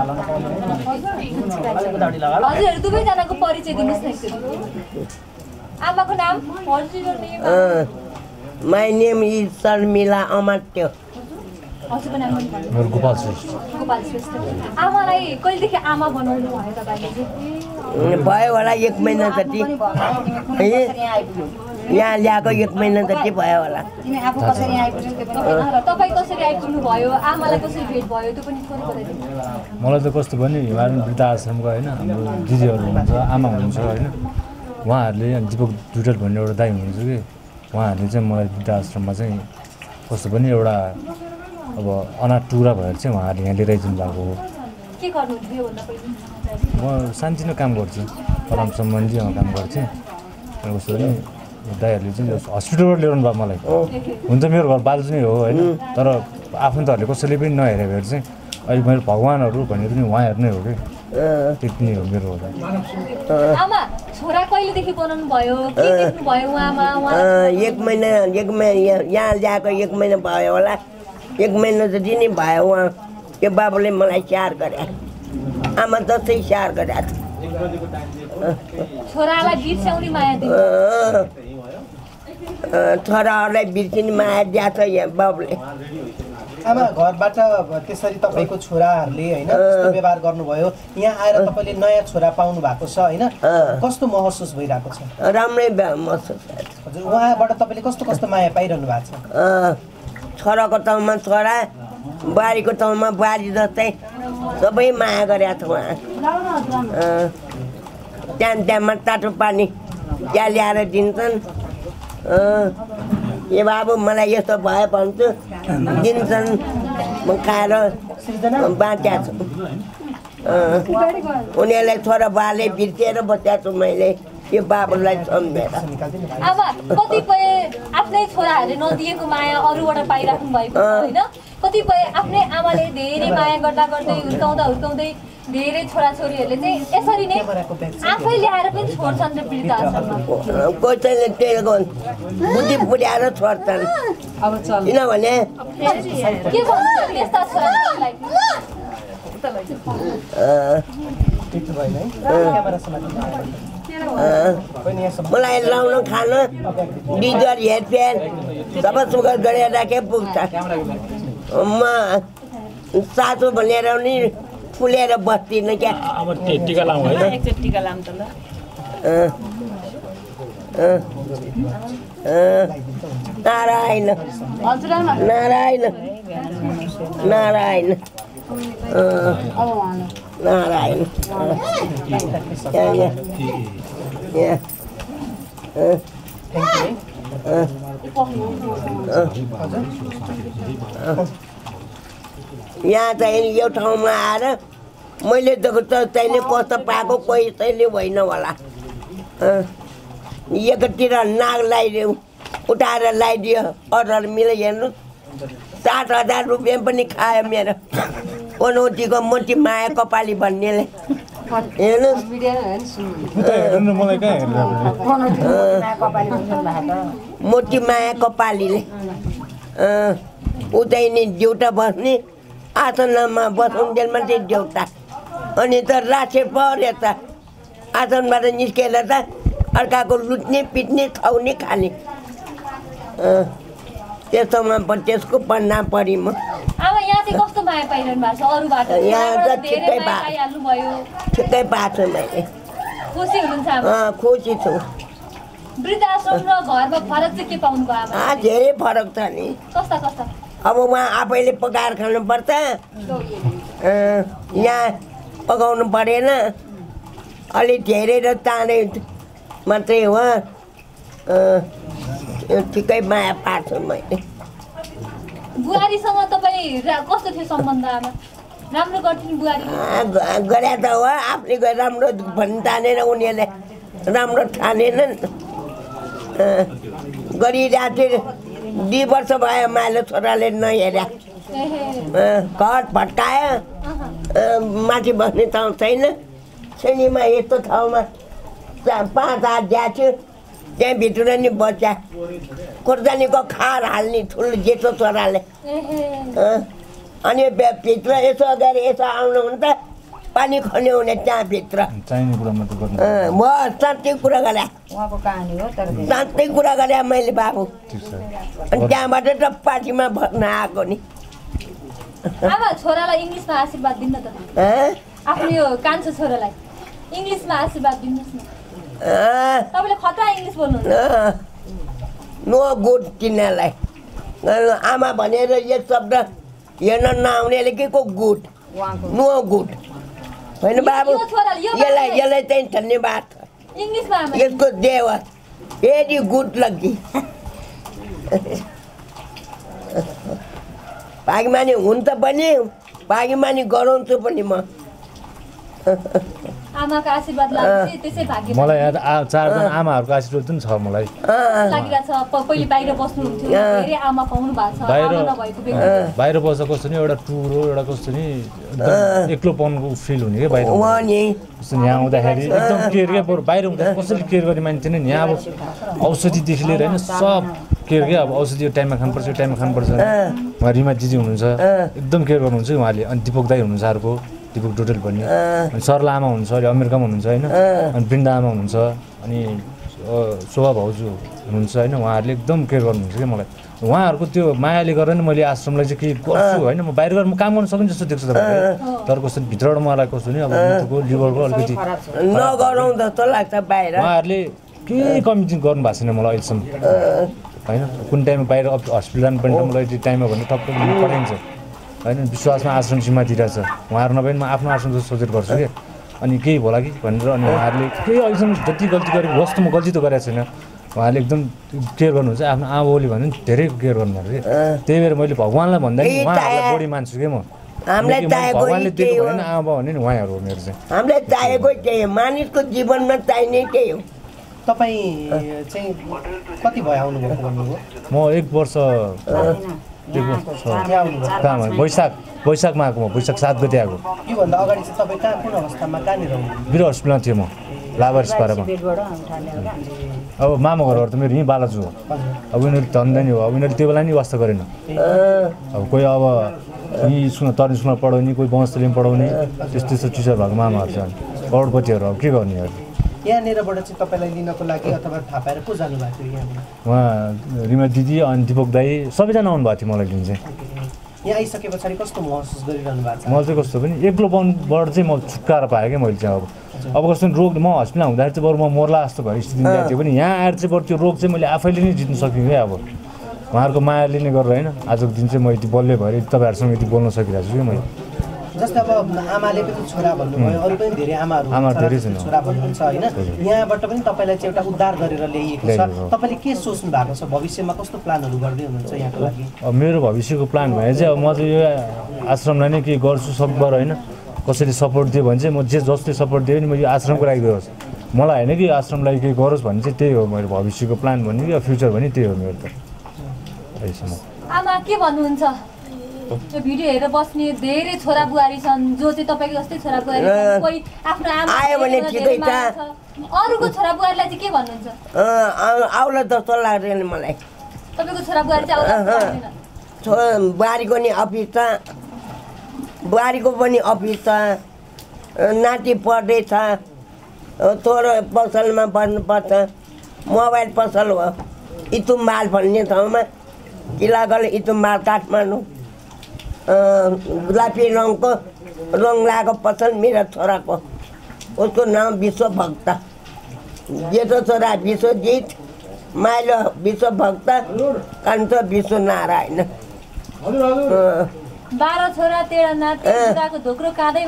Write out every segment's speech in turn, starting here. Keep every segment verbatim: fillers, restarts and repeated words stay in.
हजुर दुवैजनाको परिचय दिनुहोस् न एकचोटि। आमाको नाम? My name is Sharmila Amatya. हजुरको नाम पनि मेरो गोपाल श्रेष्ठ। गोपाल श्रेष्ठ। आमालाई कहिलेदेखि आमा बनाउनु भयो तपाईँले चाहिँ? भयो होला एक महिना जति, यहाँ ल्याएको एक महिना जति भयो होला। तपाईँ कसरी आइपुग्नु भयो, आमालाई कसरी भेट भयो त्यो पनि थोरै बताइदिनु। मलाई त कस्तो भने हिमालयन वृद्धाश्रमको होइन हाम्रो दिदीहरू हुनुहुन्छ, आमा हुनुहुन्छ होइन, उहाँहरूले दिपक डुडल भन्ने एउटा दाइ हुनुहुन्छ कि उहाँहरूले चाहिँ मलाई वृद्धाश्रममा चाहिँ कस्तो पनि एउटा अब अनाथ टुरा भएर चाहिँ उहाँहरूले यहाँ लिएर आइदिनु भएको हो। के गर्नुहुन्थ्यो भन्दा पहिले? म सानोतिनो काम गर्छु, परम सम्बन्धीमा काम गर्थेँ। कस्तो भने दाइहरूले चाहिँ हस्पिटलबाट ल्याउनु भयो मलाई। हुन्छ मेरो घर बाल्छु नै हो होइन, तर आफन्तहरूले कसैले पनि नहेरे भएर चाहिँ अहिले मेरो भगवान्हरू भनेर पनि उहाँहरू नै हो कि त्यति नै हो मेरो होला। आमा छोरा कहिलेदेखि बनाउनु भयो, के देख्नु भयो उहाँमा? एक महिना एक महिना यहाँ ल्याएको एक महिना भयो होला, एक महिना जति नै भयो। उहाँ त्यो बाबुले मलाई स्याहार गरे, आमा जस्तै स्याहार गरे। छोरालाई बिर्स्याउने माया दिनु, छोराहरूलाई बिर्सिने माया दिएको छ यहाँ बाबुले। आमा घरबाट त्यसरी तपाईँको छोराहरूले होइन कस्तो व्यवहार गर्नुभयो, यहाँ आएर तपाईँले नयाँ छोरा पाउनु भएको छ होइन, कस्तो महसुस भइरहेको छ? राम्रै महसुस। हजुर उहाँबाट तपाईँले कस्तो कस्तो माया पाइरहनु भएको छ? छोराको ठाउँमा छोरा, बुहारीको ठाउँमा बुहारी जस्तै सबै माया गरेका छ उहाँ। त्यहाँ त्यहाँमा तातो पानी त्यहाँ ल्याएर दिन्छन्। ए बाबु मलाई यस्तो भयो भन्छु, दिन्छन्, म खाएर बाँचेको छु। उनीहरूलाई छोरा बुहाले बिर्सिएर बसेको छु मैले यो बाबुलाई सम्झेर। अब कतिपय आफ्नै छोराहरूले नदिएको माया अरूबाट पाइराख्नु भएको होइन, कतिपय आफ्नै आमाले धेरै माया गर्दा गर्दै हुर्काउँदा हुर्काउँदै धेरै छोराछोरीहरूले चाहिँ यसरी नै आफै ल्याएर पनि छोड्छन् र वृद्धाश्रममा। कसैले त्यो बुद्धि पुर्याएर छोड्छन्, किनभने के भन्नु त्यस्ता छोराछोरीलाई? मलाई लाउनु खानु बिजर हेरफेर सबै सुगर गरेर राखे पुग्छ। म सासु भनेर नि फुलेर बस्दिनँ क्या। टिका लाउँ है एकचोटि टिका लाउँ त ल। नारायण नारायण नारायण नारायण। यहाँ चाहिँ यो ठाउँमा आएर मैले देखेको त तैँले कस्तो पाएको कोही तैँले होइन होला। एकतिर नाग लगाइदियो, उठाएर लगाइदियो, अर्डर मिले हेर्नु सात हजार रुपियाँ पनि खायो मेरो ओनौटीको मोटी माया कपाली भन्नेले। मोटी माया कपालीले उतै नि देउटा बस्ने, आसनमा बसुन्जेलमा चाहिँ देउटा, अनि त रासे पऱ्यो त आसनबाट निस्केर त अर्काको लुट्ने पिट्ने खाउने खाने। त्यसोमा त्यसको पन्ना परि म। अब यहाँ चाहिँ कस्तो माया पाइरहनु भएको छ अरूबाट? यहाँ त ठिकै भयो, ठिकै पाएको छु मैले। खुसी हुनुहुन्छ? खुसी छु। वृद्धाश्रम र घरमा फरक चाहिँ के पाउनु भयो आमा? धेरै फरक छ नि। कस्ता कस्ता? अब उहाँ आफैले पकाएर खानुपर्छ, यहाँ पकाउनु परेन। अलि धेरै र चाँडै मात्रै हो। ठिकै माया पार्छु मैले। बुहारीसँग तपाईँ कस्तो थियो सम्बन्ध आमा? राम्रो गर्थ्यो बुहारी? गरे त हो, आफूले राम्रो भन्नु जानेन, उनीहरूले राम्रो ठानेनन्। गरिरहेको थियो, दुई वर्ष भयो माइलो छोराले नहेर्या, घर भट्कायो, माथि बस्ने ठाउँ छैन। श्रेणीमा यस्तो ठाउँमा पाँच हात दिएको छु, त्यहाँभित्र नि बच्चा खोर्सानीको खार हाल्ने ठुलो जेठो छोराले। अनि भित्र यसो गएर यसो आउनुहुन्छ पानी खन्यो भने त्यहाँभित्र चाहिने कुरा मात्रै गर्नु म साँच्चै कुरा गरे उहाँको कहानी हो तर साँच्चै कुरा गरे मैले बाबु ठिक छ अनि त्यहाँबाट त पार्टीमा भर्न आएको नि आमा छोरालाई इङ्ग्लिसमा आशीर्वाद दिनु न त आफ्नो यो कान्छो छोरालाई इङ्ग्लिसमा आशीर्वाद दिनुहोस् न तपाईँले खतरा इङ्ग्लिस बोल्नुहुन्छ नो गुड तिनीहरूलाई आमा भनेर यो शब्द हेर्न नआउनेले के को गुड नो गुड होइन बाबु यसलाई यसलाई चाहिँ धन्यवाद इङ्ग्लिसमा यसको देव भेरी गुड लगी भागीमानी हुन्छ पनि भागीमानी गराउँछु पनि म आमाको आशीर्वाद लाग्छ त्यसै भाग्य मलाई यहाँ आ- चारजना आमाहरूको आशीर्वाद पनि छ मलाई लागिरहेछ पहिले बाहिर बस्नुहुन्थ्यो धेरै आमा पाउनु भएको छ बाहिर आमा नभएको बेला बाहिर बस्दा कस्तो नि एउटा टुर हो एउटा कस्तो नि एकदम एक्लोपनको फिल हुने क्या बाहिर उहाँ नि कस्तो नि यहाँ आउँदाखेरि एकदम केयर क्या बरु बाहिर हुँदा कसरी केयर गर्ने मान्छे नि यहाँ अब औषधिदेखि लिएर होइन सब केयर क्या अब औषधि यो टाइममा खानुपर्छ यो टाइममा खानुपर्छ उहाँ रिमा दिदी हुनुहुन्छ एकदम केयर गर्नुहुन्छ हुँहरूले अनि दिपक दाई हुनुहुन्छ अर्को दिपक डोटेल भन्ने अनि सरला आमा हुनुहुन्छ अहिले अमेरिकामा हुनुहुन्छ होइन अनि वृन्दा आमा हुनुहुन्छ अनि शोभा भाउजू हुनुहुन्छ होइन उहाँहरूले एकदम केयर गर्नुहुन्छ क्या मलाई उहाँहरूको त्यो मायाले गरेर नि मैले आश्रमलाई चाहिँ केही गर्छु होइन म बाहिर गएर म काम गर्न सक्ने जस्तो देख्छु तपाईँले तर कस्तो भित्रबाट मलाई कस्तो नि अब मुटुको लिभरको अलिकति नगरौँ जस्तो लाग्छ बाहिर उहाँहरूले केही कमी चाहिँ गर्नु भएको छैन मलाई अहिलेसम्म होइन कुन टाइममा बाहिर हस्पिटल जानुपर्ने मलाई त्यो टाइममा भन्नु टक्क पठाइन्छ होइन विश्वासमा आश्रम जिम्मा दिइरहेछ उहाँहरू नभए म आफ्नो आश्रम जस्तो सोचेर गर्छु क्या अनि केही होला कि भनेर अनि उहाँहरूले केही अहिलेसम्म जति गल्ती गरेको जस्तो म गल्ती त गरेको छैन उहाँले एकदम केयर गर्नुहुन्छ आफ्नो आमाबाउले भन्यो नि धेरै केयर गर्नुभएको कि त्यही भएर मैले भगवान्लाई भन्दा नि उहाँहरूलाई बढी मान्छु क्या म हामीलाई चाहिएको भगवान्ले दिएको भने आमा भने नि उहाँहरू हो मेरो चाहिँ हामीलाई चाहिएको त्यही हो मानिसको जीवनमा चाहिने त्यही हो तपाईँ चाहिँ कति भयो आउनुभएको भन्नुभयो म एक वर्ष एक वर्ष कहाँ वैशाख वैशाखमा आएको म वैशाख सात गते आएको योभन्दा अगाडि चाहिँ तपाईँ कहाँ कुन अवस्थामा कहाँनिर हुनुहुन्थ्यो बिर हस्पिटलमा थियो म लाभारिस पारामा अब मामा घरहरू त मेरो यहीँ बालाजु हो अब उनीहरू धन्दा नि हो अब उनीहरूले त्यो बेला नि वास्ता गरेन अब कोही अब यहीँ स्कुलमा तरुण स्कुलमा पढाउने कोही वंशलीमा पढाउने त्यस्तो त्यस्तो टिचर भएको मामाहरू छन् करोडपतिहरू अब के गर्ने अब यहाँनिरबाट चाहिँ तपाईँलाई लिनको लागि अथवा थाहा पाएर को जानुभएको थियो यहाँबाट उहाँ रिमा दिदी अनि दिपक दाई सबैजना आउनुभएको थियो मलाई लिन चाहिँ यहाँ आइसके पछाडि कस्तो महसुस गरिरहनु भएको छ मलाई चाहिँ कस्तो पनि एक्लोपनबाट चाहिँ म छुटकारा पाएँ क्या मैले चाहिँ अब अब कस्तो रोग म हस्पिटलमा हुँदाखेरि चाहिँ बरु म मर्ला जस्तो भएर स्थिति गएको थियो पनि यहाँ आएर चाहिँ बरु त्यो रोग चाहिँ मैले आफैले नै जित्नु सकिनँ क्या अब उहाँहरूको मायाले नै गरेर होइन आजको दिन चाहिँ म यति बलियो भएर तपाईँहरूसँग यति बोल्न सकिरहेको छु कि मैले जस्तै अब आमाले पनि छोरा भन्नुभयो अरू पनि धेरै आमाहरू छोरा भन्नुहुन्छ होइन यहाँबाट पनि तपाईँलाई चाहिँ एउटा उद्धार गरेर ल्याइएको छ तपाईँले के सोच्नु भएको छ भविष्यमा कस्तो प्लानहरू गर्दै हुनुहुन्छ यहाँको लागि अब मेरो भविष्यको प्लान भने चाहिँ अब म चाहिँ यो आश्रमलाई नै के गर्छु सकभर होइन कसैले सपोर्ट दियो भने चाहिँ म जे जसले सपोर्ट दियो भने म यो आश्रमको लागि गयोस् मलाई होइन कि आश्रमलाई केही गरोस् भन्ने चाहिँ त्यही हो मेरो भविष्यको प्लान भन्ने कि फ्युचर भने त्यही हो मेरो त अहिलेसम्म आमा के भन्नुहुन्छ यो भिडियो हेरेर बस्ने धेरै छोरा बुहारी छन् जो चाहिँ तपाईँको जस्तै छोरा बुहारी छन् कोही आफ्नो आमा आयो भने ठिकै छ अरूको छोरा बुहारीलाई चाहिँ के भन्नुहुन्छ आउला जस्तो लाग्दैन मलाई तपाईँको छोरा बुहारी चाहिँ आउला बुहारीको नि अफिस छ बुहारीको पनि अफिस छ नाति पढ्दैछ छोरो पसलमा बस्नुपर्छ मोबाइल पसल हो इतुम्बाल भन्ने ठाउँमा किलागल इतुम्बाल काठमाडौँ गुलाबी रङको रङ लगाएको पसल मेरो छोराको उसको नाम विश्वभक्त जेठो छोरा विश्वजित माइलो विश्वभक्त कान्छ विश्वनारायण बाह्र छोरा तेह्र नाति धोक्रो काँदै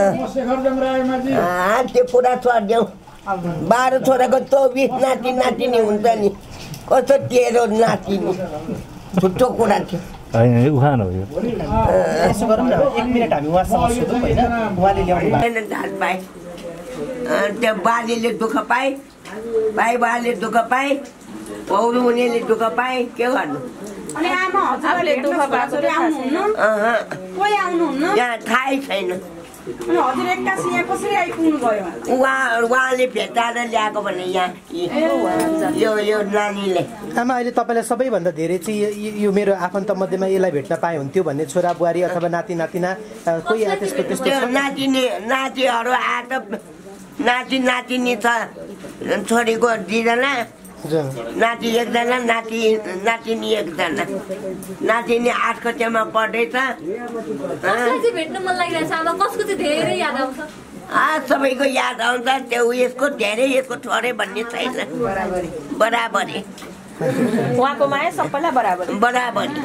त्यो पुरा छोडिदेऊ बाह्र छोराको चौबिस नाति नातिनी हुन्छ नि कस्तो तेह्र नातिनी छुट्टो कुरा थियो होइन उखान हो यो यसो गरौँ न एक मिनट हामी उहाँसँग सोधौँ होइन उहाँले ल्याउनु ढाल पाए त्यो बाजेले दुःख पाए भाइ बाले दुःख पाए पौरो हुनेले दुःख पाए के गर्नु यहाँ थाहै छैन अनि हजुर एक्कासी यहाँ कसरी आइपुग्नु भयो उहाँ उहाँले भेटाएर ल्याएको भने यहाँ यो यो नानीले आमा अहिले तपाईँलाई सबैभन्दा धेरै चाहिँ यो- यो मेरो आफन्त मध्येमा यसलाई भेट्न पाए हुन्थ्यो भन्ने छोरा बुहारी अथवा नाति नातिना अ, कोही त्यस्तो त्यस्तो त्यो छ? नातिनी नातिहरू आएर नाति नातिनी छ छोरीको दुईजना हजुर नाति एकजना नाति नातिनी एकजना नातिनी आठ कक्षामा पढ्दैछ कसलाई चाहिँ भेट्न मन लागिरहेछ आमा कसको चाहिँ धेरै याद आउँछ आ सबैको याद आउँछ त्यो यसको धेरै यसको छोरे भन्ने छैन बराबरी उहाँको माया सबैलाई बराबर बराबरी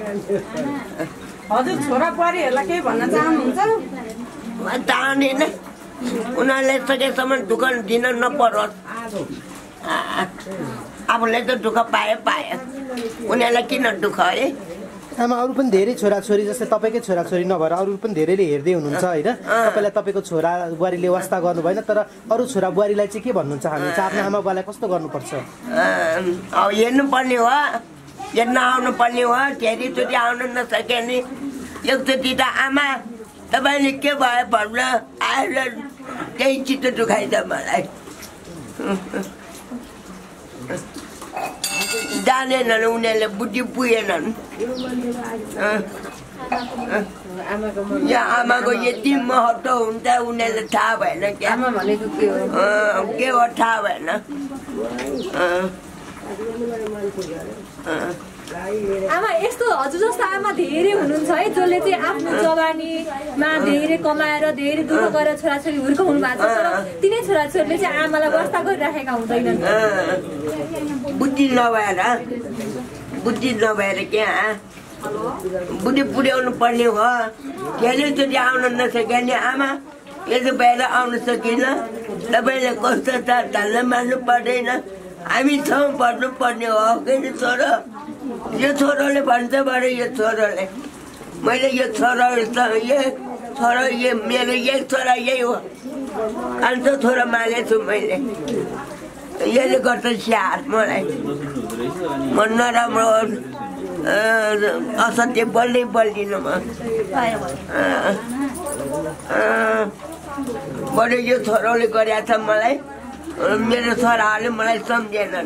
हजुर छोरा बुहारीहरूलाई केही भन्न चाहनुहुन्छ चाहँदैन उनीहरूले सकेसम्म दुःख दिन नपरोस् आ, आफूले त दुःख पायो पायो उनीहरूलाई किन दुःख है आमा अरू पनि धेरै छोराछोरी जस्तै तपाईँकै छोराछोरी नभएर अरू पनि धेरैले हेर्दै हुनुहुन्छ होइन तपाईँलाई तपाईँको छोरा बुहारीले वास्ता गर्नु भएन तर अरू छोरा बुहारीलाई चाहिँ के भन्नु चाहनुहुन्छ आफ्नो आमा बुवालाई कस्तो गर्नुपर्छ अब हेर्नुपर्ने हो हेर्न आउनु पर्ने हो धेरैचोटि आउनु नसके नि एकचोटि त आमा तपाईँले के भयो भन्नु आएर त्यही चित्त दुखाइछ मलाई जानेनन् उनीहरूले बुद्धि पुगेनन् यहाँ आमाको यति महत्त्व हुन्छ उनीहरूले थाहा भएन क्या के हो थाहा भएन आमा यस्तो हजुर जस्तो आमा धेरै हुनुहुन्छ है जसले चाहिँ आफ्नो जवानीमा धेरै कमाएर धेरै दुःख गरेर छोराछोरी हुर्काउनु भएको छ तर तिनै छोराछोरीले चाहिँ आमालाई वास्ता गरिराखेका हुँदैनन् बुद्धि नभएर बुद्धि नभएर क्या बुद्धि पुर्याउनु पर्ने हो धेरैचोटि आउन नसक्यो नि आमा यसो भएर आउन सकिन तपाईँले कस्तो छ धन्न मान्नु पर्दैन हामी छौँ पढ्नु पर्ने हो किन छोरो यो छोरोले भन्छ बरु यो छोरोले मैले यो छोरा यो छोरा यो मेरो यही छोरा यही हो अन्त छोरा मानेछु मैले यसले गर्छ स्याहार मलाई म नराम्रो असत्य बोल्दै बोल्दिनँ म बरु यो छोराले गरेको छ मलाई मेरो छोराहरूले मलाई सम्झेनन्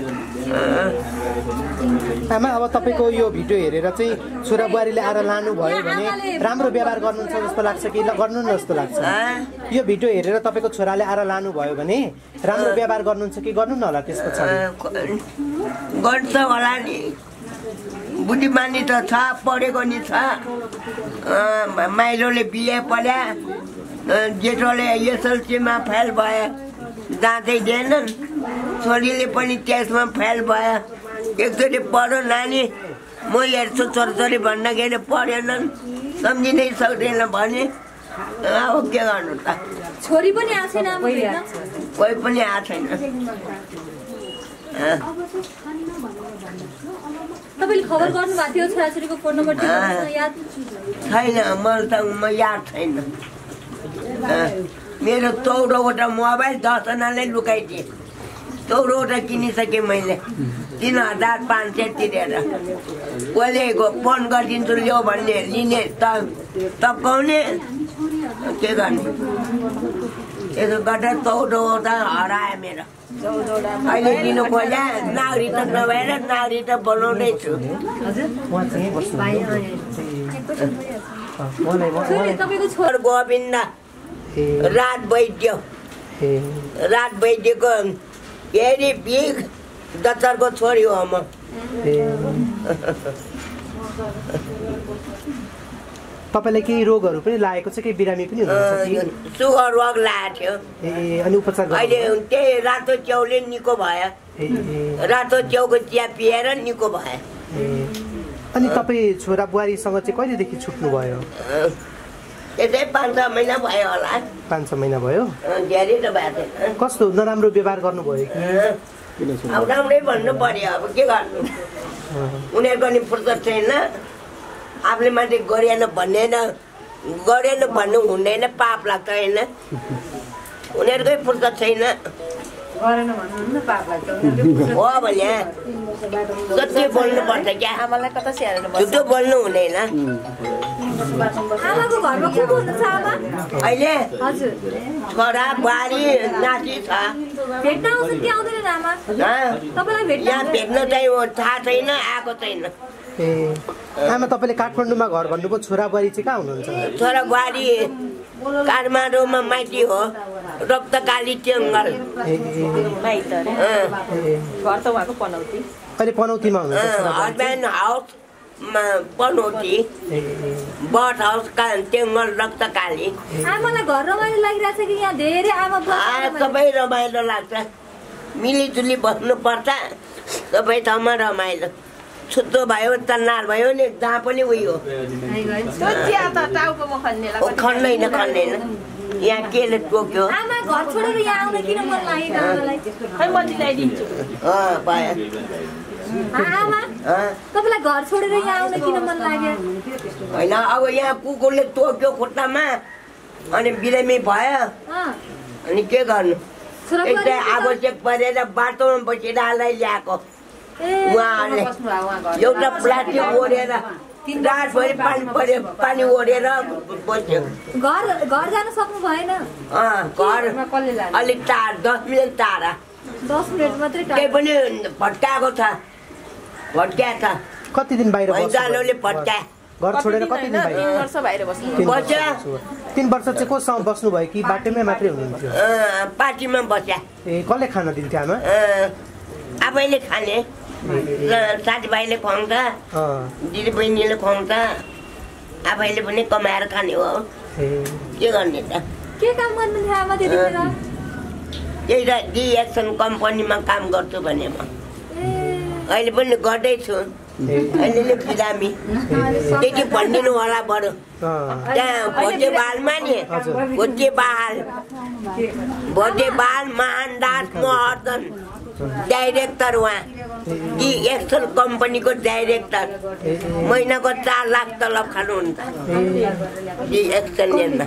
आमा अब तपाईँको यो भिडियो हेरेर चाहिँ छोरा बुहारीले आएर लानुभयो भने राम्रो व्यवहार गर्नुहुन्छ जस्तो लाग्छ कि ल गर्नु न जस्तो लाग्छ यो भिडियो हेरेर तपाईँको छोराले आएर लानुभयो भने राम्रो व्यवहार गर्नुहुन्छ कि गर्नु न होला त्यस पछाडि गर्छ होला नि बुद्धिमानी त छ पढेको नि छ माइलोले बिहे पढ्या जेठोले एसएलसीमा फेल भयो जाँदै दिएनन् छोरीले पनि त्यसमा फेल भयो एकचोटि पढो नानी म हेर्छु छोरछोरी भन्दाखेरि पढेनन् सम्झिनै सक्दैन भने अब के गर्नु त छोरी पनि आएको छैन आमा भेट्न कोही पनि आएको छैन तपाईँले खबर गर्नुभएको थियो छोराछोरीको फोन नम्बर दिनुहोस् न याद छैन मसँग म याद छैन मेरो चौधवटा मोबाइल दसजनाले लुकाइदिए चौधवटा किनिसकेँ मैले तिन हजार पाँच सय तिरेर कसले फोन गरिदिन्छु ल्याऊ भन्ने लिने त तकाउने के गर्ने यसो गर्दा चौधवटा हरायो मेरो अहिले दिनु खोज्या नागरी त नभएर नागरी त बनाउँदैछु तपाईँको छोरा गोविन्द रात वैद्य रात वैद्यको हेरी बिग दत्तरको छोरी हो म तपाईँलाई केही रोगहरू पनि लागेको छ केही बिरामी पनि हुनुहुन्छ कि सुगर रोग लागेको थियो ए अनि उपचार गर्नु- अहिले त्यही रातो च्याउले निको भयो ए, ए, रातो च्याउको चिया पिएर निको भयो ए। अनि तपाईँ छोरा बुहारीसँग चाहिँ कहिलेदेखि छुट्नुभयो त्यसै पाँच छ महिना भयो होला पाँच छ महिना भयो धेरै त भएको छैन कस्तो नराम्रो व्यवहार गर्नुभयो कि अब राम्रै भन्नु पर्यो अब के गर्नु उनीहरूको नि फुर्सद छैन आफूले मात्रै गरेन भन्दैन गरेन भन्नु हुँदैन पाप लाग्छ होइन उनीहरूकै फुर्सद छैन हो भने सत्य बोल्नुपर्छ क्या आमालाई कता स्याहार्नु भयो झुटो बोल्नु हुँदैन आमाको घरमा को को हुनुहुन्छ आमा अहिले हजुर छोरा बुहारी नाति छ भेट्न आउँछन् कि आउँदैनन् आमा तपाईँलाई भेट्न यहाँ भेट्न चाहिँ थाहा छैन आएको छैन ए आमा तपाईँले काठमाडौँमा घर भन्नुभयो छोरा बुहारी चाहिँ कहाँ हुनुहुन्छ छोरा बुहारी काठमाडौँमा माइती हो रक्तकाली टेङ्गल माइत अरे घर त उहाँको पनौती अहिले पनौतीमा हुनुहुन्छ हस्बेन्ड हाउसमा पनौती बट हाउस का टेङ्गल रक्तकाली आमालाई घर रमाइलो लागिरहेछ कि यहाँ धेरै आमा बुवा सबै रमाइलो लाग्छ मिलिजुली बस्नुपर्छ सबै ठाउँमा रमाइलो छुट्टो भयो तन्नार भयो नि जहाँ पनि उयो खन्दैन खन्दैन यहाँ केले टोक्यो आमा घर छोडेर यहाँ आउन किन मन लागेको आमालाई खै म दिलाइदिन्छु पायो आमा तपाईँलाई घर छोडेर यहाँ आउन किन मन लाग्यो होइन अब यहाँ कुकुरले टोक्यो खुट्टामा अनि बिरामी भयो अनि के गर्नु यस्तै आवश्यक परेर बाटोमा बसिरहेलाई ल्याएको उहाँहरूले एउटा प्लास्टिक ओढेर रातभरि पानी पऱ्यो पानी ओढेर बस्यो घर घर जान सक्नु भएन घर अलिक टाढा दस मिनट टाढा दस मिनट मात्रै केही पनि भट्काएको छ भट्क्या छ कति दिन बाहिर जानुले भट्क्या घर छोडेर कति दिन बाहिर तीन वर्ष बाहिर बस्नु बस्यो तीन वर्ष चाहिँ कोसँग बस्नुभयो कि बाटोमै मात्रै हुनुहुन्थ्यो पार्टीमा बस्या ए कसले खान दिन्थ्यो आमा आफैले खाने साथीभाइले खुवाउँछ दिदी बहिनीले खुवाउँछ आफैले पनि कमाएर खाने हो के गर्ने त के काम गर्नुहुन्थ्यो आमा त्यतिखेर त्यही त डिएक्सन कम्पनीमा काम गर्छु भने म अहिले पनि गर्दैछु अहिले बिरामी त्यति भनिदिनु होला बरु त्यहाँ भोटे बालमा नि भोटे बाल भोटे बाल महानदास महर्जन डाइरेक्टर उहाँ डिएक्सन कम्पनीको डाइरेक्टर महिनाको चार लाख तलब खानुहुन्छ डिएक्सनले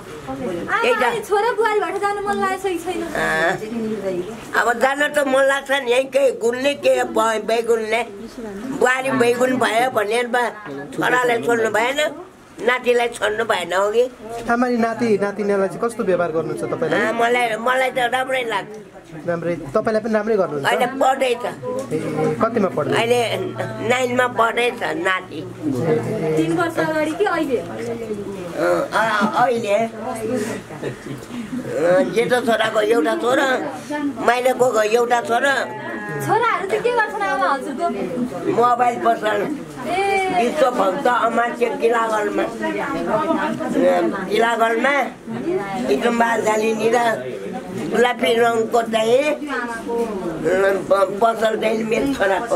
छोरा बुहारी भएर जानु मन लागेको छ कि छैन अब जान त मन लाग्छ नि यहीँ केही गुल्ने के बैगुनले बुहारी बैगुन भयो भनेर छोरालाई छोड्नु भएन नातिलाई छोड्नु भएन हो कि आमाले नाति नातिनीलाई चाहिँ कस्तो व्यवहार गर्नुहुन्छ तपाईँलाई मलाई मलाई त राम्रै लाग्छ राम्रै तपाईँलाई पनि राम्रै गर्नुहुन्छ अहिले पढ्दैछ कतिमा पढ्छ अहिले नाइनमा पढ्दैछ नाति तीन वर्ष अगाडि कि अहिले अहिले जेठो छोराको एउटा छोरा माइलाको एउटा छोरा छोराहरू चाहिँ के गर्छन् आमा हजुरको मोबाइल पसल विश्व भक्त अमात्य किलागढमा किलागढमा इटम्बा जालिनी र गुलाबी रङको चाहिँ पसल चाहिँ मेरो छोराको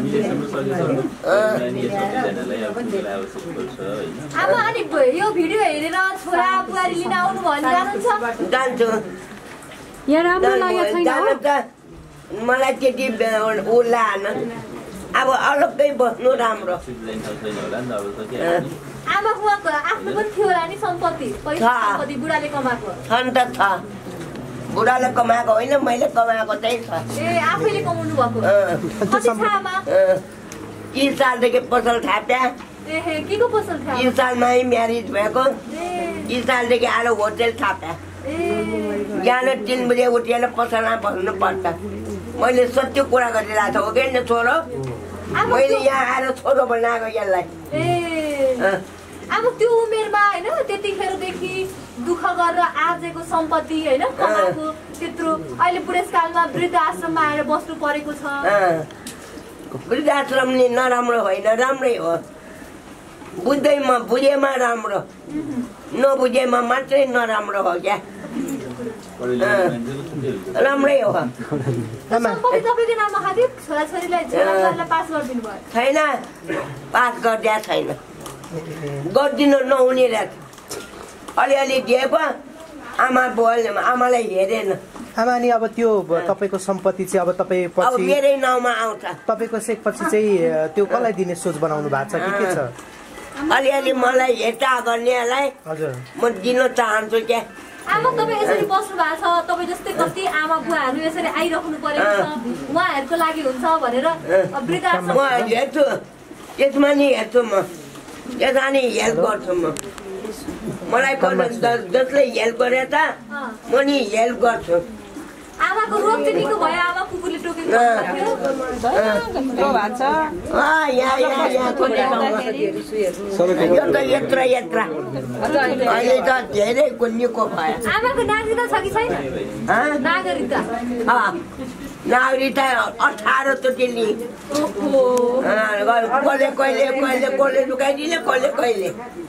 आमा अनि यो भिडियो हेरेर छोरा बुहारी लिन आउनु भयो जानुहुन्छ जान्छु यहाँ राम्रो लागेको छैन मलाई त्यति ऊ लान अब अलग्गै बस्नु राम्रो आमा बुवाको आफ्नो पनि थियो होला नि सम्पत्ति पैसा सम्पत्ति बुढाले कमाएको छन् त छ बुढाले कमाएको होइन मैले कमाएको चाहिँ छ ए आफैले कमाउनु भएको कति छ आमा तिन सालदेखि पसल थाप्या ए के को पसल थियो तिन सालमै म्यारिज भएको तिन सालदेखि आएर होटेल थाप्या बिहान तिन बजे उठेर पसलमा बस्नु पर्छ मैले सत्य कुरा गरिरहेको छु हो कि छोरो मैले यहाँ आएर छोरो बनाएको यसलाई अब त्यो उमेरमा होइन त्यतिखेरदेखि दुःख गरेर आर्जेको सम्पत्ति होइन कमाएको त्यत्रो अहिले बुढेसकालमा वृद्ध आश्रममा आएर बस्नु परेको छ वृद्ध आश्रम नि नराम्रो होइन राम्रै हो बुझ्दैमा बुझेमा राम्रो नबुझेमा मात्रै नराम्रो हो क्या राम्रै हो सम्पत्ति तपाईँको नाममा खाँदै छोराछोरीलाई छोराछोरीलाई पास गरिदिनु भयो छैन पास गरिदिया छैन गरिदिनु नहुने रहेछ अलिअलि दिएको आमा बुवाले आमालाई हेरेन आमा अनि अब त्यो तपाईँको सम्पत्ति चाहिँ अब तपाईँ पछि मेरै नाउँमा आउँछ तपाईँको चाहिँ पछि चाहिँ त्यो कसलाई दिने सोच बनाउनु भएको छ कि के छ अलिअलि मलाई हेरचाह गर्नेलाई हजुर म दिन चाहन्छु क्या आमा तपाईँ यसरी बस्नु भएको छ, तपाईँ जस्तै कति आमा बुवाहरू यसरी आइराख्नु परेको छ, उहाँहरूको लागि हुन्छ भनेर वृद्धाश्रम म हेर्छु, त्यसमा नि हेर्छु म, त्यसमा नि हेल्प गर्छु म। मलाई जसले हेल्प गरे त म नि हेल्प गर्छु। आमाको रोग चाहिँ निको भयो, आमा कुकुरले टोकेको थियो। यो त यत्र यत्र अहिले त धेरै निको भयो। आमाको नागरिकता छ कि छैन? नागरिकता नागरिकता अठार चोटि लि कसले कहिले कहिले कसले लुकाइदिने कसले कहिले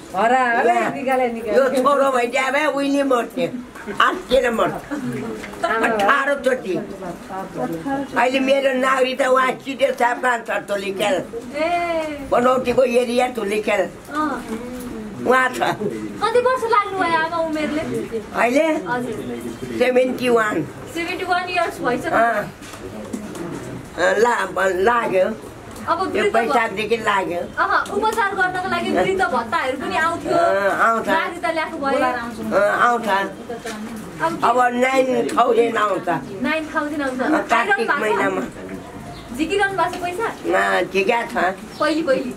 यो छोरो भइदियो भए उहिले मर्थ्यो, आस्केर मर्छ अठार चोटि। अहिले मेरो नागरिकता उहाँ सिधे सापमा छ धुलिखेल, बनौटीको एरिया धुलिखेल उहाँ छ। कति वर्ष लाग्नु भयो आमा उमेरले? अहिले seventy one seventy one years भइसक्यो। लाग्यो, अब यो पैसादेखि लाग्यो। उपचार गर्नको लागि वृद्ध भत्ताहरू पनि आउँथ्यो, आउँछ नागरिकता ल्याएको भए आउँछ। अब नाइन थाउजन्ड आउँछ, नाइन थाउजन्ड आउँछ। कार्तिक महिनामा झिकिरहनु भएको छ पैसा? ठिकै छ पहिले पहिले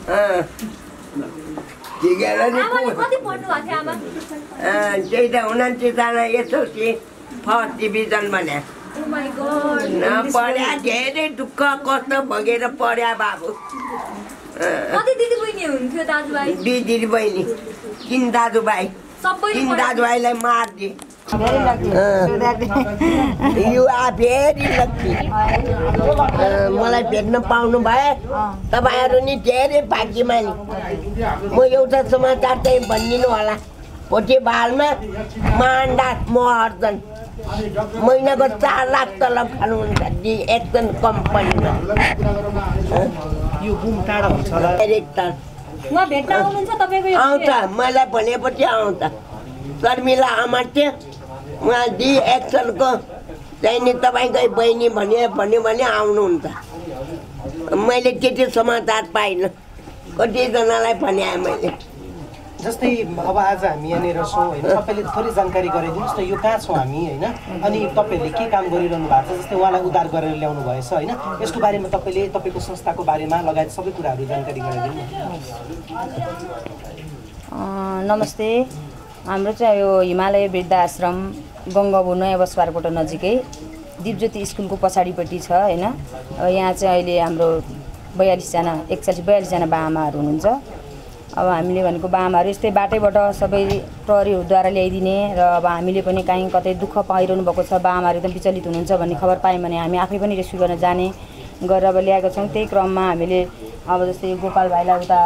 ठिकेर नि। आमाले कति पढ्नु भएको थियो आमा? त्यही त उन्तिसजना एसएलसी फर्स्ट डिभिजन भने पढ्या, धेरै दुःख कष्ट भोगेर पढ्या बाबु। कति दिदी बहिनी हुन्थ्यो दाजुभाइ? दुई दिदी बहिनी, तिन दाजुभाइ, तिन दाजुभाइलाई मारिदिए। यु आर भेरी लक्की, मलाई भेट्न पाउनु भए तपाईँहरू नि धेरै भाग्यमानी। म एउटा समाचार चाहिँ भनिदिनु होला, भोटे बालमा मान्डा महर्जन महिनाको चार लाख तलब खानुहुन्छ दि एक्सन कम्पनीमा। यो घुम टाढा हुन्छ होला डाइरेक्टर उहाँ भेट्न आउनुहुन्छ तपाईँको? आउँछ, मलाई भनेपछि आउँछ। शर्मिला अमर्त्य उहाँ दि एक्सनको चाहिँ नि तपाईँकै बहिनी भने भन्यो भने आउनुहुन्छ। मैले त्यति समाचार पाइनँ, कतिजनालाई भने मैले। जस्तै अब आज हामी यहाँनिर छौँ होइन, तपाईँले थोरै जानकारी गराइदिनुहोस् न, यो कहाँ छौँ हामी होइन, अनि तपाईँहरूले के काम गरिरहनु भएको छ, जस्तै उहाँलाई उद्धार गरेर ल्याउनु भएछ होइन, यसको बारेमा तपाईँले तपाईँको संस्थाको बारेमा लगायत सबै कुराहरू जानकारी गराइदिनु। नमस्ते, हाम्रो चाहिँ यो हिमालय वृद्धाश्रम गङ्गाबु नयाँ बसबारकोट नजिकै दिपज्योति स्कुलको पछाडिपट्टि छ होइन। यहाँ चाहिँ अहिले हाम्रो बयालिसजना एकचालिस बयालिसजना बाआमाहरू हुनुहुन्छ। अब हामीले भनेको बाआमाहरू यस्तै बाटैबाट सबै प्रहरीहरूद्वारा ल्याइदिने र अब हामीले पनि काहीँ कतै दुःख पाइरहनु भएको छ, बाआमाहरू एकदम विचलित हुनुहुन्छ भन्ने खबर पायौँ भने हामी आफै पनि रेस्क्यु गर्न जाने गरेर अब ल्याएको छौँ। त्यही क्रममा हामीले अब जस्तै गोपाल भाइलाई उता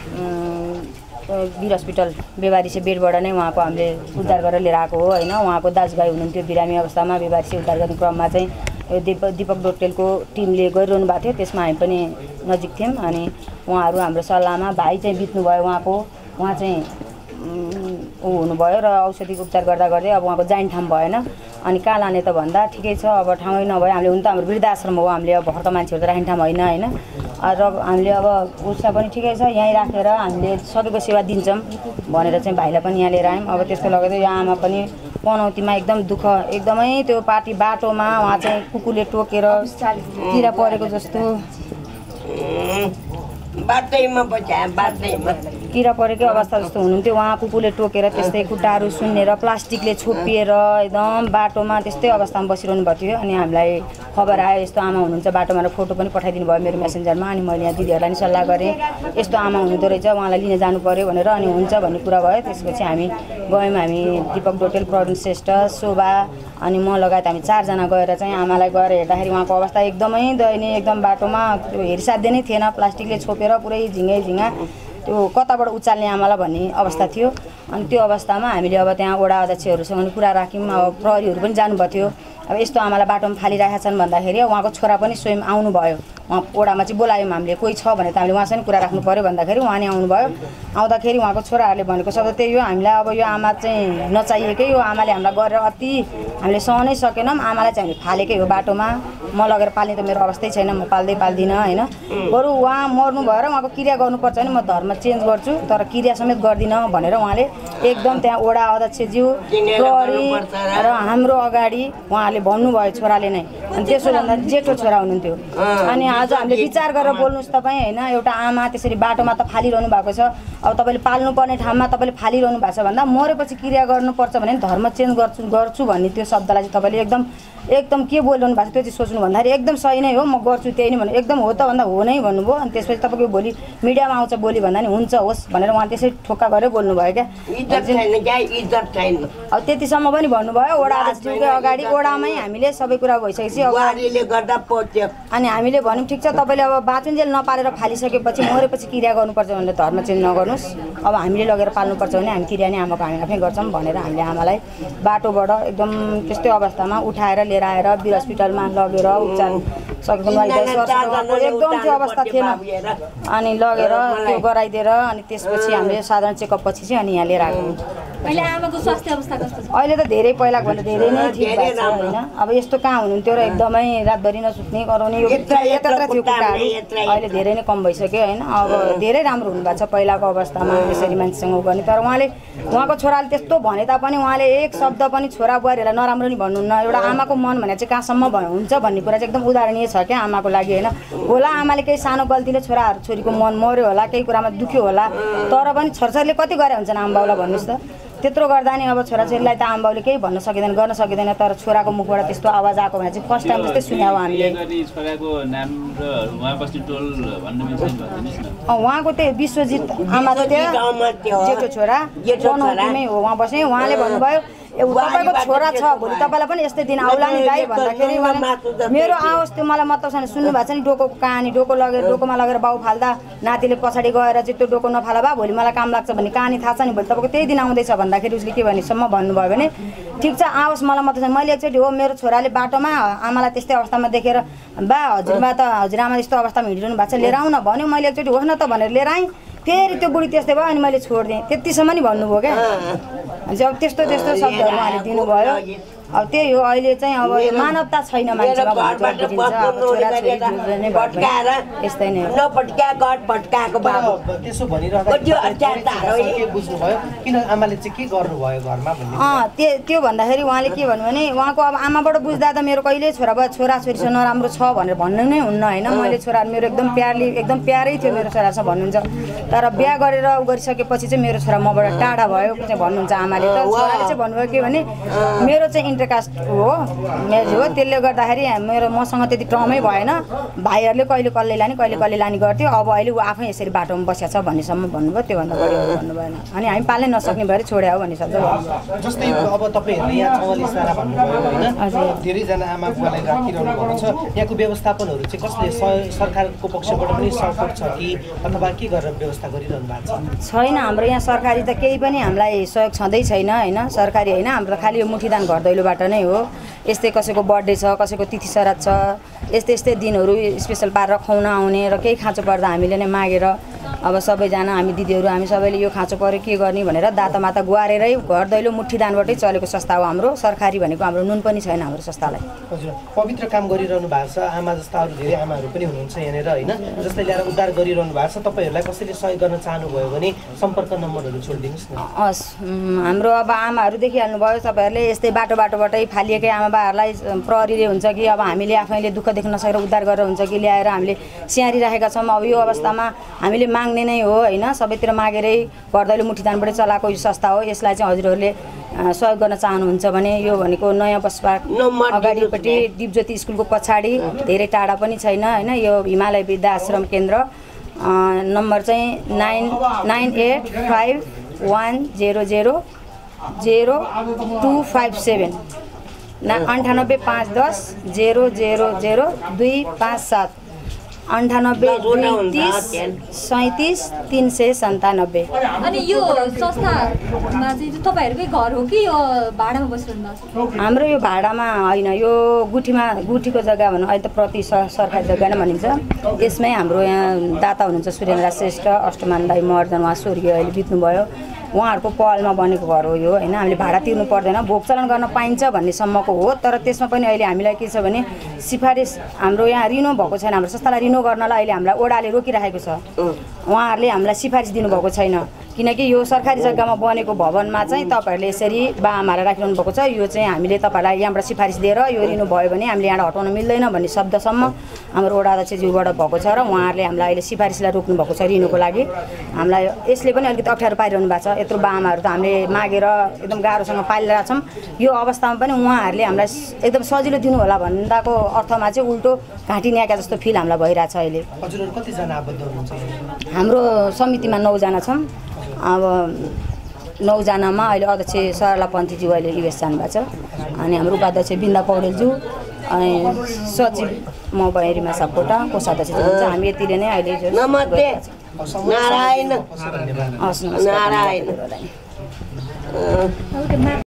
वीर हस्पिटल बेबारिसे बेडबाट नै उहाँको हामीले उद्धार गरेर लिएर आएको हो होइन। उहाँको दाजुभाइ हुनुहुन्थ्यो बिरामी अवस्थामा, बेबारिसे उद्धार गर्ने क्रममा चाहिँ यो दिप दिपक डोटेलको टिमले गरिरहनु भएको थियो, त्यसमा हामी पनि नजिक थियौँ। अनि उहाँहरू हाम्रो सल्लाहमा भाइ चाहिँ बित्नुभयो उहाँको, उहाँ चाहिँ ऊ हुनुभयो र औषधिको उपचार गर्दा गर्दै अब उहाँको जाइन ठाउँ भएन। अनि कहाँ लाने त भन्दा ठिकै छ अब ठाउँै नभए हामीले हुन त हाम्रो वृद्धाश्रम हो, हामीले अब भर्खर मान्छेहरू त राख्ने ठाउँ होइन होइन। र हामीले अब उसलाई पनि ठिकै छ यहीँ राखेर हामीले सकेको सेवा दिन्छौँ भनेर चाहिँ भाइलाई पनि यहाँ लिएर आयौँ। अब त्यसको लगेर यो आमा पनि पनौतीमा एकदम दुःख, एकदमै त्यो पार्टी बाटोमा उहाँ चाहिँ कुकुरले टोकेर किरा परेको जस्तो बाटैमा बचायो, बाटैमा किरा परेकै अवस्था जस्तो हुनुहुन्थ्यो। उहाँ कुकुरले टोकेर त्यस्तै खुट्टाहरू सुन्नेर प्लास्टिकले छोपिएर एकदम बाटोमा त्यस्तै अवस्थामा बसिरहनु भएको थियो। अनि हामीलाई खबर आयो यस्तो आमा हुनुहुन्छ बाटोमा र फोटो पनि पठाइदिनु भयो मेरो मेसेन्जरमा। अनि मैले यहाँ दिदीहरूलाई नि सल्लाह गरेँ यस्तो आमा हुनुहुँदो रहेछ, उहाँलाई लिन जानु पऱ्यो भनेर। अनि हुन्छ भन्ने कुरा भयो। त्यसपछि हामी गयौँ, हामी दिपक डोटेल, प्रवीण श्रेष्ठ, शोभा अनि म लगायत हामी चारजना गएर चाहिँ आमालाई गएर हेर्दाखेरि उहाँको अवस्था एकदमै दयनीय, एकदम बाटोमा त्यो हेरिसाध्य नै थिएन, प्लास्टिकले छोपेर पुरै झिङ्गै झिङ्गा त्यो कताबाट उचाल्ने आमालाई भन्ने अवस्था थियो। अनि त्यो अवस्थामा हामीले अब त्यहाँ वडा अध्यक्षहरूसँग पनि कुरा राख्यौँ, अब प्रहरीहरू पनि जानुभएको थियो। अब यस्तो आमालाई बाटोमा फालिरहेका छन् भन्दाखेरि उहाँको छोरा पनि स्वयं आउनुभयो, उहाँ वडामा चाहिँ बोलायौँ हामीले, कोही छ भने त हामीले उहाँसँग कुरा राख्नु पऱ्यो भन्दाखेरि उहाँ नै आउनुभयो। आउँदाखेरि उहाँको छोराहरूले भनेको शब्द त्यही हो, हामीलाई अब यो आमा चाहिँ नचाहिएकै हो, आमाले हामीलाई गरेर अति हामीले सहनै सकेनौँ, आमालाई चाहिँ हामीले फालेकै हो बाटोमा, म लगेर पाल्ने त मेरो अवस्थै छैन, म पाल्दै पाल्दिनँ होइन। बरु उहाँ मर्नु भएर उहाँको क्रिया गर्नुपर्छ भने म धर्म चेन्ज गर्छु तर क्रिया समेत गर्दिनँ भनेर उहाँले एकदम त्यहाँ वडा अध्यक्षज्यू प्रहरी र हाम्रो अगाडि उहाँले भन्नुभयो छोराले नै। अनि त्यसो भन्दा जेठो छोरा हुनुहुन्थ्यो। अनि आज हामीले विचार गरेर बोल्नुहोस् तपाईँ होइन, एउटा आमा त्यसरी बाटोमा त फालिरहनु भएको छ, अब तपाईँले पाल्नुपर्ने ठाउँमा तपाईँले फालिरहनु भएको छ भन्दा मरेपछि क्रिया गर्नुपर्छ भने धर्म चेन्ज गर्छु गर्छु भन्ने त्यो शब्दलाई चाहिँ तपाईँले एकदम एकदम के बोलिरहनु भएको छ त्यो चाहिँ सोच्नु भन्दाखेरि एकदम सही नै हो, म गर्छु त्यही नै भन्नु एकदम हो त भन्दा हो नै भन्नुभयो। अनि त्यसपछि तपाईँको भोलि मिडियामा आउँछ बोली भन्दा नि हुन्छ होस् भनेर उहाँ त्यसै ठोक्का गरेर बोल्नुभयो क्या। अब त्यतिसम्म पनि भन्नुभयो वडा अध्यक्षज्यूकै अगाडि वडामै हामीले सबै कुरा भइसकेपछि अनि हामीले भन्यौँ ठिक छ तपाईँले अब बाँचुन्जेल नपालेर फालिसकेपछि मरेपछि क्रिया गर्नुपर्छ भनेर धर्म चेन्ज नगर्नुहोस्, अब हामीले लगेर पाल्नुपर्छ भने हामी क्रिया नै आमाको हामी आफै गर्छौँ भनेर हामीले आमालाई बाटोबाट एकदम त्यस्तै अवस्थामा उठाएर लिएर आएर वीर हस्पिटलमा लगेर उपचार सकेको एकदम त्यो अवस्था थिएन अनि लगेर त्यो गराइदिएर अनि त्यसपछि हामीले साधारण चेकअप पछि चाहिँ अनि यहाँ लिएर आएको। अहिले आमाको स्वास्थ्य अवस्था कस्तो छ? अहिले त धेरै पहिलाको भन्दा धेरै नै ठिक भएको छ होइन। अब यस्तो कहाँ हुनुहुन्थ्यो र एकदमै रातभरि नसुत्ने गराउने यो यत्र थियो कुराहरू अहिले धेरै नै कम भइसक्यो होइन। अब धेरै राम्रो हुनुभएको छ पहिलाको अवस्थामा यसरी मान्छेसँग गर्ने। तर उहाँले उहाँको छोराले त्यस्तो भने तापनि उहाँले एक शब्द पनि छोरा बुहारीहरूलाई नराम्रो नि भन्नुहुन्न। एउटा आमाको मन भने चाहिँ कहाँसम्म हुन्छ भन्ने कुरा चाहिँ एकदम उदाहरणीय छ क्या आमाको लागि होइन। होला आमाले केही सानो गल्तीले छोराहरू छोरीको मन मर्यो होला, केही कुरामा दुख्यो होला, तर पनि छोराछोरीले कति गरे हुन्छन् आमाबाउलाई भन्नुहोस् त। त्यत्रो गर्दा नि अब छोराछोरीलाई त आमाबाउले केही भन्न सकिँदैन गर्न सकिँदैन। तर छोराको मुखबाट त्यस्तो आवाज आएको भने चाहिँ फर्स्ट टाइम त्यस्तै सुन्यौँ हामीले। उहाँको त्यही विश्वजित आमा त त्यो जेठो छोरा बनौटीमै हो उहाँ बस्ने। उहाँले भन्नुभयो तपाईँको छोरा छ भोलि तपाईँलाई पनि यस्तै दिन आउला नि दाइ भन्दाखेरि मेरो आओस् त्यो मलाई मतलब छैन। सुन्नु भएको छ नि डोकोको कहानी, डोको लगेर डोकोमा लगेर बाउ फाल्दा नातिले पछाडि गएर चाहिँ त्यो डोको नफाला भए भोलि मलाई काम लाग्छ भन्ने कहानी थाहा छ नि। भोलि तपाईँको त्यही दिन आउँदैछ भन्दाखेरि उसले के भनेसम्म भन्नुभयो भने ठिक छ आओस् मलाई मतलब छैन। मैले एकचोटि हो मेरो छोराले बाटोमा आमालाई त्यस्तै अवस्थामा देखेर बा हजुरबा त हजुरआमा यस्तो अवस्थामा हिँडिरहनु भएको छ लिएर आउन भन्यो। मैले एकचोटि होस् न त भनेर लिएर आएँ। फेरि त्यो बुढी त्यस्तै भयो अनि मैले छोडिदिएँ। त्यतिसम्म नि भन्नुभयो क्या। अनि अब त्यस्तो त्यस्तो शब्दहरू उहाँले दिनुभयो। अब त्यही हो अहिले चाहिँ अब मानवता छैन मान्छेमा यस्तै नै त्यसो भनिरहँदाखेरि बुझ्नुभयो किन आमाले चाहिँ के गर्नुभयो घरमा भन्ने? अँ त्यो त्यो भन्दाखेरि उहाँले के भन्नु भने उहाँको अब आमाबाट बुझ्दा त मेरो कहिले छोरा भयो छोराछोरीसँग नराम्रो छ भनेर भन्नु नै हुन्न होइन। मैले छोरा मेरो एकदम प्यारले एकदम प्यारै थियो मेरो छोरासँग भन्नुहुन्छ। तर बिहा गरेर उ गरिसकेपछि चाहिँ मेरो छोरा मबाट टाढा भयो चाहिँ भन्नुहुन्छ आमाले। तर छोराले चाहिँ भन्नुभयो के भने मेरो चाहिँ इन्टरकास्ट हो म्याच हो त्यसले गर्दाखेरि मेरो मसँग त्यति ट्रमै भएन। भाइहरूले कहिले कसले लाने कहिले कसले लाने गर्थ्यो। अब अहिले ऊ आफै यसरी बाटोमा बसेको छ भन्नेसम्म भन्नुभयो। त्योभन्दा बढी भन्नु भएन। अनि हामी पाल्नै नसक्ने भएर छोड्या हो भन्ने शब्द भन्नुभयो। जस्तै अब तपाईँहरूले यहाँ चौवालिस जना भन्नुभयो होइन, धेरैजना आमा बुवालाई राखिरहनु भएको छ। यहाँको व्यवस्थापनहरू चाहिँ कसले सरकारको पक्षबाट पनि सपोर्ट छ कि अथवा के गरेर व्यवस्था गरिरहनु भएको छ? छैन हाम्रो यहाँ सरकारी त केही पनि हामीलाई सहयोग छँदै छैन होइन। सरकारी होइन हाम्रो खालि यो मुठीदान घर दैलोबाट नै हो। यस्तै कसैको बर्थडे छ कसैको तिथि श्राद्ध छ यस्तै यस्तै दिनहरू स्पेसल पारेर खुवाउन आउने र केही खाँचो पर्दा हामीले नै मागेर अब सबैजना हामी दिदीहरू हामी सबैले यो खाँचो पऱ्यो के गर्ने भनेर दातामाता गुहारेरै घर दैलो मुठीदानबाटै चलेको संस्था हो हाम्रो। सरकारी भनेको हाम्रो नुन पनि छैन हाम्रो संस्थालाई। हजुर पवित्र काम गरिरहनु भएको छ। आमा जस्ता अरू धेरै आमाहरू पनि हुनुहुन्छ यहाँनिर होइन, जसले ल्याएर उद्धार गरिरहनु भएको छ। तपाईँहरूलाई कसैले सहयोग गर्न चाहनुभयो भने सम्पर्क नम्बरहरू छोडिदिनुहोस् न। हस् हाम्रो अब आमाहरू देखिहाल्नु भयो तपाईँहरूले यस्तै बाटो बाटोबाटै फालिएकै आमा बाबाहरूलाई प्रहरीले हुन्छ कि अब हामीले आफैले दुःख देख्न नसकेर उद्धार गरेर हुन्छ कि ल्याएर हामीले स्याहारिराखेका छौँ। अब यो अवस्थामा हामीले माग्ने नै हो होइन। सबैतिर मागेरै घर दैलो मुठीदानबाटै चलाएको यो संस्था हो। यसलाई चाहिँ हजुरहरूले सहयोग गर्न चाहनुहुन्छ भने यो भनेको नयाँ बस पार्क अगाडिपट्टि दिपज्योति स्कुलको पछाडि धेरै टाढा पनि छैन होइन। यो हिमालय वृद्धाश्रम केन्द्र नम्बर चाहिँ nine nine eight five one zero zero zero two five seven ना अन्ठानब्बे पाँच दस जेरो जेरो जेरो दुई पाँच सात अन्ठानब्बे दुई तिस सैँतिस तिन सय सन्तानब्बे। अनि यो संस्थामा चाहिँ तपाईँहरूकै घर हो कि यो भाडामा बसिरहनु भएको छ? हाम्रो यो भाडामा होइन, यो गुठीमा गुठीको जग्गा भनौँ अहिले त प्रति सरकारी जग्गा नै भनिन्छ। यसमै हाम्रो यहाँ दाता हुनुहुन्छ सुरेन्द्र श्रेष्ठ अष्टमान दाई महर्जन उहाँ स्वर्गीय अहिले बित्नुभयो। उहाँहरूको पहलमा बनेको घर हो यो होइन। हामीले भाडा तिर्नु पर्दैन, भोग चलन गर्न पाइन्छ भन्नेसम्मको हो। तर त्यसमा पनि अहिले हामीलाई के छ भने सिफारिस हाम्रो यहाँ रिनो भएको छैन। हाम्रो संस्थालाई रिनो गर्नलाई अहिले हामीलाई ओडाले रोकिरहेको छ। उहाँहरूले हामीलाई सिफारिस दिनुभएको छैन, किनकि यो सरकारी जग्गामा बनेको भवनमा चाहिँ तपाईँहरूले यसरी बा आमालाई राखिरहनु भएको छ। यो चाहिँ हामीले तपाईँहरूलाई यहाँबाट सिफारिस दिएर यो रिनु भयो भने हामीले यहाँ हटाउन मिल्दैन भन्ने शब्दसम्म हाम्रो वडा अध्यक्षज्यूबाट भएको छ र उहाँहरूले हामीलाई अहिले सिफारिसलाई रोक्नु भएको छ रिनुको लागि। हामीलाई यसले पनि अलिकति अप्ठ्यारो पारिरहनु भएको छ। यत्रो बा आमाहरू त हामीले मागेर एकदम गाह्रोसँग पालिरहेछौँ। यो अवस्थामा पनि उहाँहरूले हामीलाई एकदम सजिलो दिनु होला भन्दाको अर्थमा चाहिँ उल्टो घाँटी न्याका जस्तो फिल हामीलाई भइरहेछ अहिले। हजुरहरू कतिजना आबद्ध हुनुहुन्छ? हाम्रो समितिमा नौजना छौँ। अब नौजनामा अहिले अध्यक्ष सरला पन्थीज्यू अहिले युएस जानुभएको छ, अनि हाम्रो उपाध्यक्ष बिन्दा पौडेलज्यू, अनि सचिव म बहिरीमा सापकोटा, कोषाध्यक्ष हुन्छ। हामी यतिले नै अहिले नमस्ते नारायण हस् नारायण